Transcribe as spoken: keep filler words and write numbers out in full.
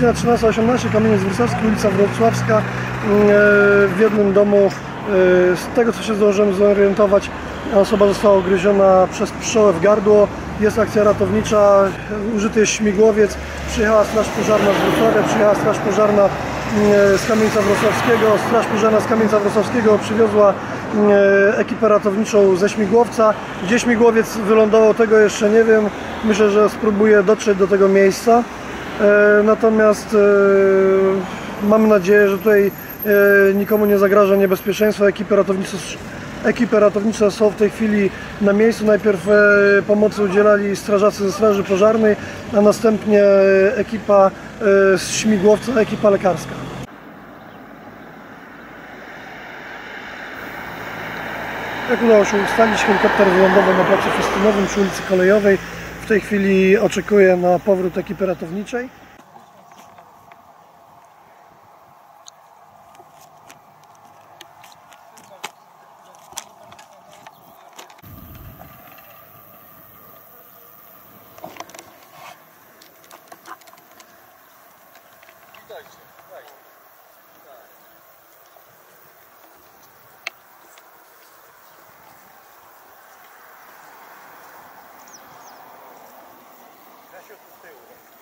Gryźnia trzynasta osiemnaście, Kamieniec Wrocławski, ulica Wrocławska. W jednym domu, z tego co się zdążyłem zorientować, osoba została ugryziona przez pszczołę w gardło. Jest akcja ratownicza, użyty jest śmigłowiec, przyjechała straż pożarna z Wrocławia, przyjechała straż pożarna z Kamieńca Wrocławskiego, straż pożarna z Kamieńca Wrocławskiego przywiozła ekipę ratowniczą ze śmigłowca. Gdzie śmigłowiec wylądował, tego jeszcze nie wiem. Myślę, że spróbuję dotrzeć do tego miejsca. Natomiast mam nadzieję, że tutaj nikomu nie zagraża niebezpieczeństwo. Ekipy ratownicze, ekipy ratownicze są w tej chwili na miejscu. Najpierw pomocy udzielali strażacy ze straży pożarnej, a następnie ekipa z śmigłowca, ekipa lekarska. Jak udało się ustalić, helikopter wylądował na placu festynowym przy ulicy Kolejowej. W tej chwili oczekuję na powrót ekipy ratowniczej. Kasiu, tu z tyłu.